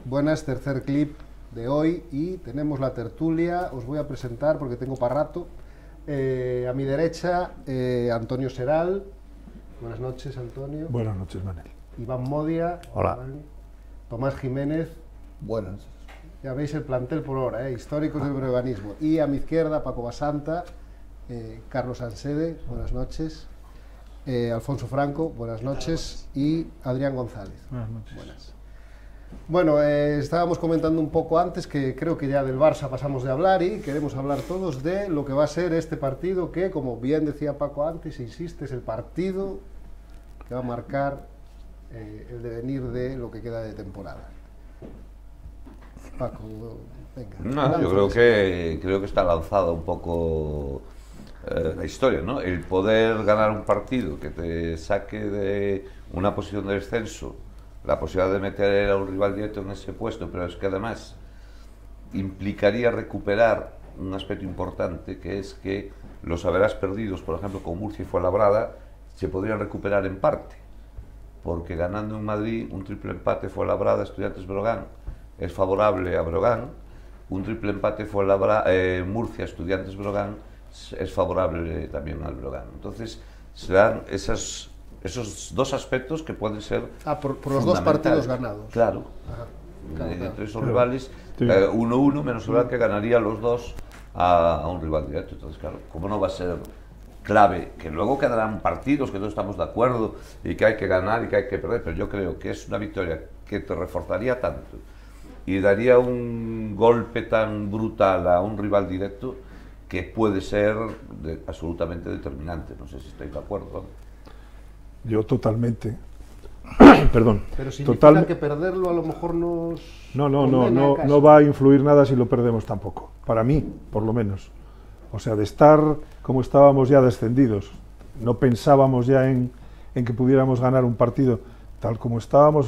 Buenas, tercer clip de hoy y tenemos la tertulia. Os voy a presentar porque tengo para rato. A mi derecha, Antonio Seral. Buenas noches, Antonio. Buenas noches, Manel. Iván Modia. Hola. Tomás Jiménez. Buenas. Ya veis el plantel por hora, históricos del breganismo. Y a mi izquierda, Paco Basanta, Carlos Ansede, buenas noches. Alfonso Franco, buenas noches. Y Adrián González. Buenas noches. Buenas. Bueno, estábamos comentando un poco antes que creo que ya del Barça pasamos de hablar y queremos hablar todos de lo que va a ser este partido que, como bien decía Paco antes, insiste, es el partido que va a marcar el devenir de lo que queda de temporada. Paco, venga. No, yo creo que está lanzada un poco la historia, ¿no? El poder ganar un partido que te saque de una posición de descenso, la posibilidad de meter a un rival directo en ese puesto, pero es que además implicaría recuperar un aspecto importante, que es que los haberes perdidos, por ejemplo, con Murcia y Fuenlabrada, se podrían recuperar en parte, porque ganando en Madrid un triple empate Fuenlabrada, Estudiantes Breogán, es favorable a Breogán, un triple empate Murcia, Estudiantes Breogán, es favorable también al Breogán. Entonces, serán esos dos aspectos que pueden ser por los dos partidos ganados. Claro. Claro. Entre esos rivales, 1-1 menos el que ganaría los dos a un rival directo. Entonces, claro, ¿cómo no va a ser clave? Que luego quedarán partidos que todos estamos de acuerdo y que hay que ganar y que hay que perder, pero yo creo que es una victoria que te reforzaría tanto y daría un golpe tan brutal a un rival directo que puede ser absolutamente determinante. No sé si estáis de acuerdo. Yo totalmente. Perdón. Pero significa que perderlo a lo mejor nos... No va a influir nada si lo perdemos tampoco. Para mí, por lo menos. O sea, de estar como estábamos ya descendidos, no pensábamos ya en que pudiéramos ganar un partido tal como estábamos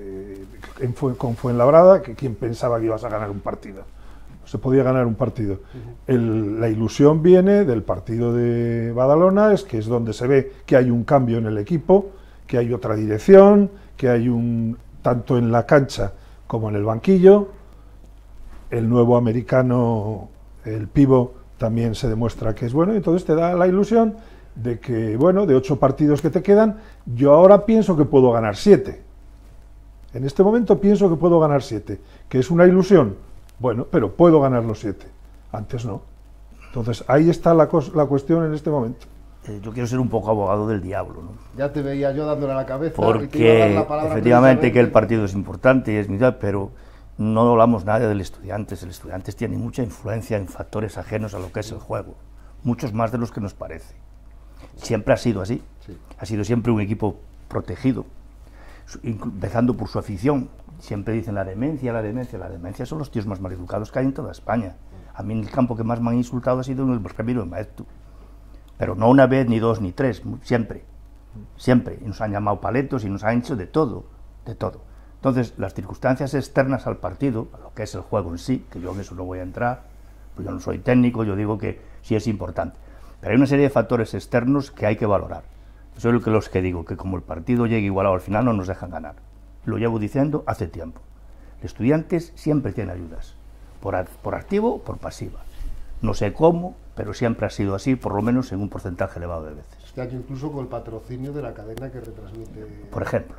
con Fuenlabrada, que quién pensaba que ibas a ganar un partido. No se podía ganar un partido. La ilusión viene del partido de Badalona, que es donde se ve que hay un cambio en el equipo, que hay otra dirección, que hay tanto en la cancha como en el banquillo. El nuevo americano, el Pivo, también se demuestra que es bueno, y entonces te da la ilusión de que, bueno, de 8 partidos que te quedan, yo ahora pienso que puedo ganar 7. En este momento pienso que puedo ganar 7, que es una ilusión. Bueno, pero puedo ganar los 7. Antes no. Entonces, ahí está la cuestión en este momento. Yo quiero ser un poco abogado del diablo, ¿no? Ya te veía yo dándole a la cabeza. Porque efectivamente que el partido es importante y es vital, pero no hablamos nada del Estudiantes. El Estudiantes tiene mucha influencia en factores ajenos a lo que es el juego, muchos más de los que nos parece. Siempre ha sido así, sí. Ha sido siempre un equipo protegido, empezando por su afición. Siempre dicen la demencia son los tíos más mal educados que hay en toda España. A mí en el campo que más me han insultado ha sido en el Ramiro de Maeztu, pero no una vez, ni dos, ni tres, siempre, y nos han llamado paletos y nos han hecho de todo. Entonces, las circunstancias externas al partido, a lo que es el juego en sí, que yo en eso no voy a entrar, pues yo no soy técnico, yo digo que sí es importante, pero hay una serie de factores externos que hay que valorar. Yo soy los que digo que como el partido llegue igualado al final no nos dejan ganar. Lo llevo diciendo hace tiempo. Los Estudiantes siempre tienen ayudas, por activo o por pasiva. No sé cómo, pero siempre ha sido así, por lo menos en un porcentaje elevado de veces. Este año incluso con el patrocinio de la cadena que retransmite... Por ejemplo.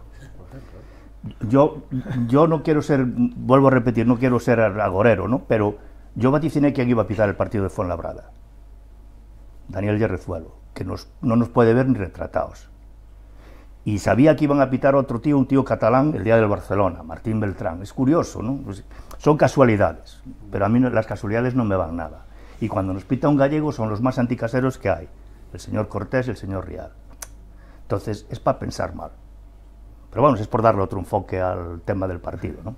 Yo no quiero ser, vuelvo a repetir, no quiero ser agorero, ¿no? Pero yo vaticiné que aquí iba a pitar el partido de Fuenlabrada. Daniel Yerrezuelo, que no nos puede ver ni retratados. Y sabía que iban a pitar otro tío, un tío catalán, el día del Barcelona, Martín Beltrán. Es curioso, ¿no? Pues son casualidades, pero a mí las casualidades no me van nada. Y cuando nos pita un gallego son los más anticaseros que hay, el señor Cortés y el señor Rial. Entonces, es para pensar mal. Pero bueno, es por darle otro enfoque al tema del partido, ¿no?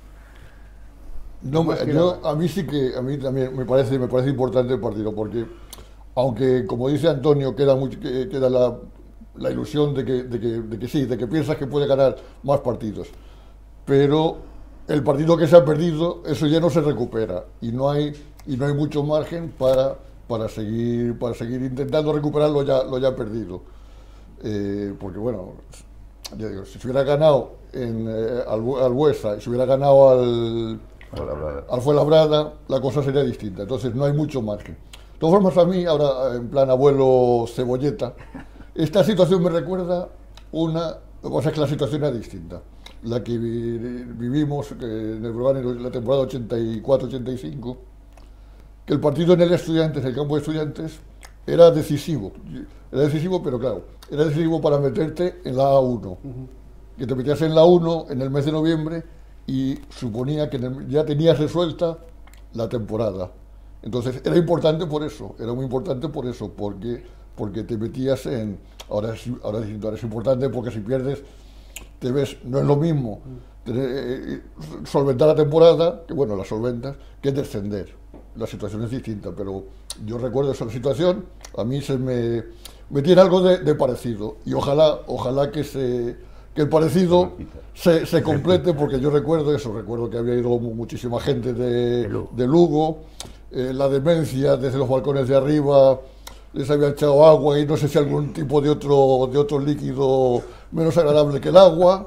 A mí también me parece importante el partido, porque aunque, como dice Antonio, queda la ilusión de que piensas que puede ganar más partidos, pero el partido que se ha perdido, eso ya no se recupera, y no hay mucho margen para seguir intentando recuperar lo ya perdido, porque bueno, ya digo, si se hubiera ganado al Buesa y se hubiera ganado al Fuenlabrada, la cosa sería distinta. Entonces no hay mucho margen. De todas formas, a mí, ahora en plan abuelo cebolleta, esta situación me recuerda o sea, que la situación era distinta. La que vivimos en el Breogán en la temporada 84-85, que el partido en el campo de Estudiantes, era decisivo. Era decisivo, pero claro, era decisivo para meterte en la A1. Que te metías en la A1 en el mes de noviembre y suponía que ya tenías resuelta la temporada. Entonces era importante por eso, era muy importante por eso, porque te metías en... Ahora es importante porque si pierdes, te ves, no es lo mismo solventar la temporada, que bueno, la solventas, que descender. La situación es distinta, pero yo recuerdo esa situación, a mí me tiene algo de parecido, y ojalá que el parecido se complete, porque yo recuerdo que había ido muchísima gente de Lugo, la demencia desde los balcones de arriba, les había echado agua y no sé si algún tipo de otro líquido menos agradable que el agua.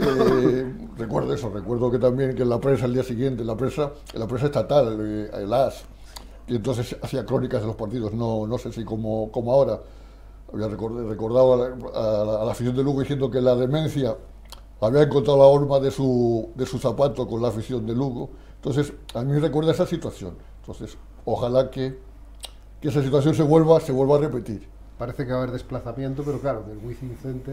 Recuerdo que también que en la prensa al día siguiente, en la prensa estatal, el AS, y entonces hacía crónicas de los partidos, no sé si como ahora. Había recordado a la afición de Lugo diciendo que la demencia había encontrado la horma de su zapato con la afición de Lugo. Entonces, a mí me recuerda esa situación. Entonces, ojalá que esa situación se vuelva a repetir. Parece que va a haber desplazamiento, pero claro, del Wizzing Center,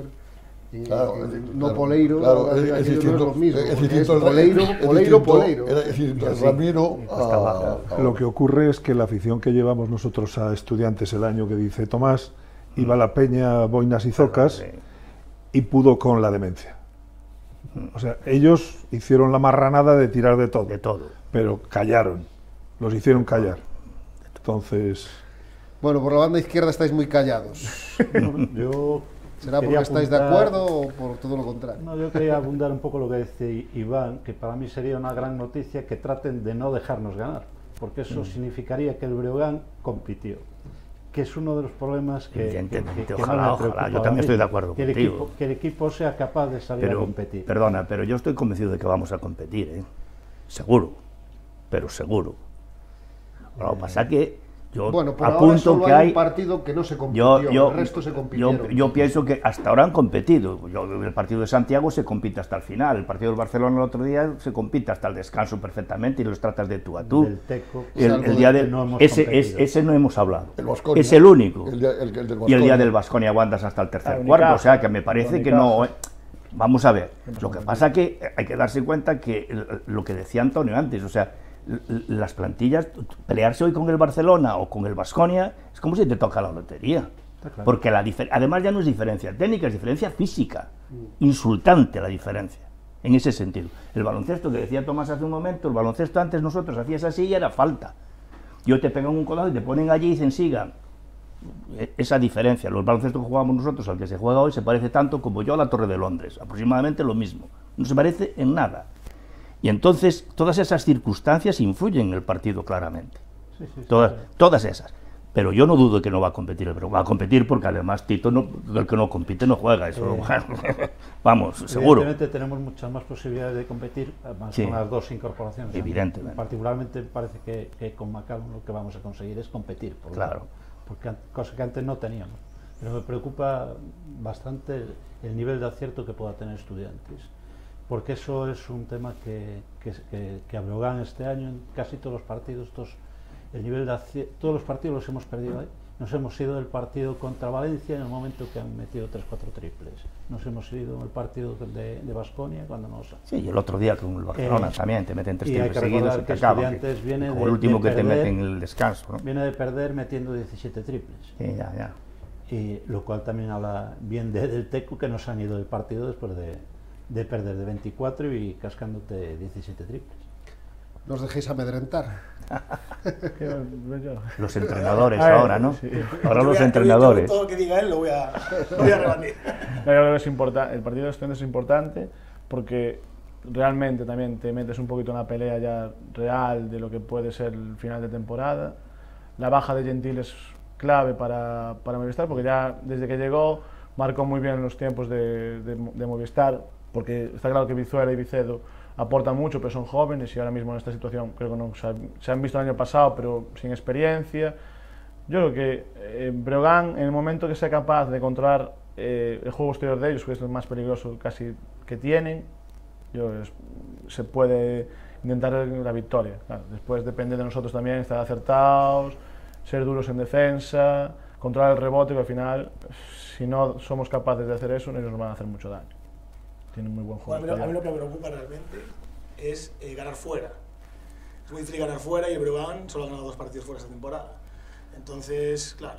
Poleiro, claro, es distinto, no es lo mismo. Es distinto Poleiro. Es distinto el Ramiro Lo que ocurre es que la afición que llevamos nosotros a Estudiantes el año que dice Tomás, iba a la Peña, boinas y zocas, y pudo con la demencia. O sea, ellos hicieron la marranada de tirar de todo. Pero callaron, los hicieron callar. Entonces... Bueno, por la banda izquierda estáis muy callados. Yo ¿Será porque estáis de acuerdo o por todo lo contrario? No, yo quería abundar un poco lo que dice Iván, que para mí sería una gran noticia que traten de no dejarnos ganar, porque eso significaría que el Breogán compitió, que es uno de los problemas que ojalá, yo también estoy de acuerdo contigo. Que el equipo sea capaz de salir a competir. Perdona, pero yo estoy convencido de que vamos a competir, seguro, pero seguro. Lo que pasa que yo bueno, por apunto ahora solo que hay un partido que no se compitió, el resto se compitieron. Yo pienso que hasta ahora han competido. El partido de Santiago se compite hasta el final, el partido del Barcelona el otro día se compite hasta el descanso perfectamente y los tratas de tú a tú. Del Teco, el día del ese no hemos hablado. Baskonia, es el único. Y el día del Baskonia aguantas hasta el tercer cuarto, o sea que me parece que no. Vamos a ver. Lo que pasa que hay que darse cuenta que lo que decía Antonio antes, o sea, las plantillas, pelearse hoy con el Barcelona o con el Baskonia es como si te toca la lotería, porque además ya no es diferencia técnica, es diferencia física, insultante la diferencia, en ese sentido. El baloncesto que decía Tomás hace un momento, el baloncesto antes nosotros hacías así y era falta, yo te pegan un codazo y te ponen allí y dicen sigan, esa diferencia. Los baloncestos que jugamos nosotros al que se juega hoy se parece tanto como yo a la Torre de Londres, aproximadamente lo mismo, no se parece en nada. Y entonces todas esas circunstancias influyen en el partido claramente, todas esas. Pero yo no dudo de que no va a competir, pero va a competir porque además Tito, el que no compite no juega, eso vamos, seguro. Evidentemente tenemos muchas más posibilidades de competir, además con las dos incorporaciones. Evidentemente. Particularmente parece que con Macallan lo que vamos a conseguir es competir, porque cosa que antes no teníamos. Pero me preocupa bastante el nivel de acierto que pueda tener Estudiantes, porque eso es un tema que a Breogán este año en casi todos los partidos, el nivel de todos los partidos los hemos perdido ahí. Nos hemos ido del partido contra Valencia en el momento que han metido 3-4 triples. Nos hemos ido del partido de Baskonia cuando nos... Sí, y el otro día con el Barcelona también te meten 3 triples seguidos y te acaban. Como el último que te meten en el descanso, ¿no? Viene de perder metiendo 17 triples. Sí, ya. Y lo cual también habla bien del Teco, que nos han ido del partido después de perder de 24 y cascándote 17 triples. No os dejéis amedrentar. Los entrenadores ahora, ¿no? Sí. Ahora los entrenadores. Todo lo que diga él lo voy a rebatir. Yo creo que es importante, el partido de Estudiantes es importante porque realmente también te metes un poquito en la pelea ya real de lo que puede ser el final de temporada. La baja de Gentil es clave para Movistar porque ya desde que llegó marcó muy bien los tiempos de Movistar, porque está claro que Vizuela y Vicedo aportan mucho, pero son jóvenes y ahora mismo en esta situación creo que no se han visto el año pasado, pero sin experiencia. Yo creo que Breogán, en el momento que sea capaz de controlar el juego exterior de ellos, que es el más peligroso casi que tienen, se puede intentar la victoria. Claro, después depende de nosotros también estar acertados, ser duros en defensa, controlar el rebote, que al final, si no somos capaces de hacer eso, ellos nos van a hacer mucho daño. Tienen muy buen juego. Bueno, a mí lo que me preocupa realmente es ganar fuera. Es muy difícil ganar fuera y el Breogán solo ha ganado 2 partidos fuera esta temporada. Entonces, claro,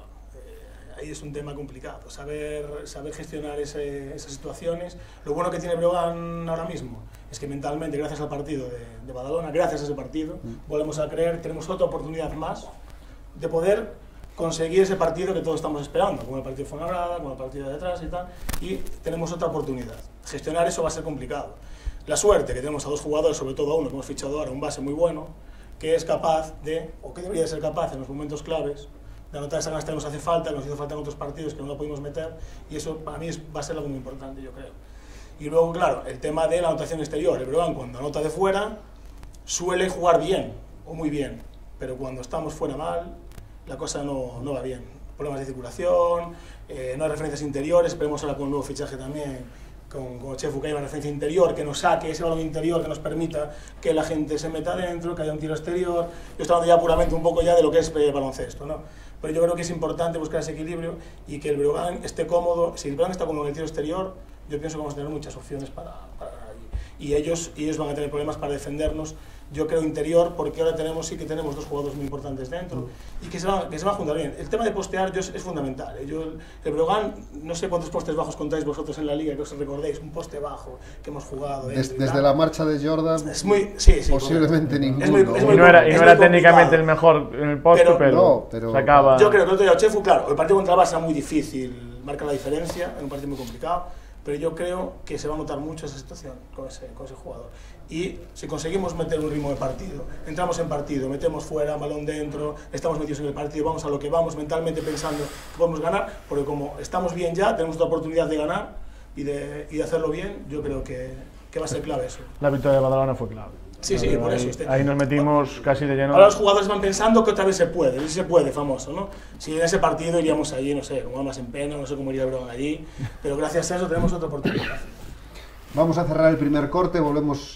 ahí es un tema complicado, saber gestionar esas situaciones. Lo bueno que tiene Breogán ahora mismo es que mentalmente, gracias al partido de Badalona, gracias a ese partido, volvemos a creer, tenemos otra oportunidad más de poder conseguir ese partido que todos estamos esperando, como el partido de Fuenlabrada, como el partido de detrás y tal, y tenemos otra oportunidad. Gestionar eso va a ser complicado. La suerte que tenemos a 2 jugadores, sobre todo a uno que hemos fichado ahora, un base muy bueno, que es capaz de, o que debería ser capaz en los momentos claves, de anotar esa canasta que nos hace falta, que nos hizo falta en otros partidos que no la pudimos meter, y eso para mí va a ser algo muy importante, yo creo. Y luego, claro, el tema de la anotación exterior. El Breogán, cuando anota de fuera, suele jugar bien, o muy bien, pero cuando estamos fuera mal, la cosa no va bien. Problemas de circulación, no hay referencias interiores, esperemos ahora con un nuevo fichaje también, con Chefu, que haya una referencia interior, que nos saque ese balón interior, que nos permita que la gente se meta adentro, que haya un tiro exterior. Yo estoy hablando ya puramente un poco ya de lo que es baloncesto, ¿no? Pero yo creo que es importante buscar ese equilibrio y que el Breogán esté cómodo. Si el Breogán está cómodo en el tiro exterior, yo pienso que vamos a tener muchas opciones para ganar allí. Y ellos van a tener problemas para defendernos, yo creo, interior, porque ahora sí que tenemos 2 jugadores muy importantes dentro y que se van a juntar bien. El tema de postear es fundamental. El Breogán, no sé cuántos postes bajos contáis vosotros en la liga, que os recordéis, un poste bajo que hemos jugado. Desde la marcha de Jordan, sí, posiblemente ninguno. Y no era técnicamente el mejor en el poste, pero sacaba... Yo creo que el otro día Chefu, claro, el partido contra el Barça era muy difícil, marca la diferencia, era un partido muy complicado, pero yo creo que se va a notar mucho esa situación con ese jugador. Y si conseguimos meter un ritmo de partido, entramos en partido, metemos fuera, balón dentro, estamos metidos en el partido, vamos a lo que vamos, mentalmente pensando que podemos ganar, porque como estamos bien ya, tenemos otra oportunidad de ganar y de hacerlo bien, yo creo que va a ser clave eso. La victoria de Badalona fue clave. Sí, por eso. Ahí nos metimos casi de lleno. Ahora los jugadores van pensando que otra vez se puede, famoso, ¿no? Si en ese partido iríamos allí, no sé, como almas en pena, no sé cómo iría el Breogán allí, pero gracias a eso tenemos otra oportunidad. Vamos a cerrar el primer corte,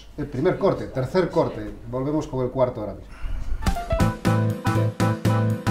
tercer corte, volvemos con el cuarto ahora mismo.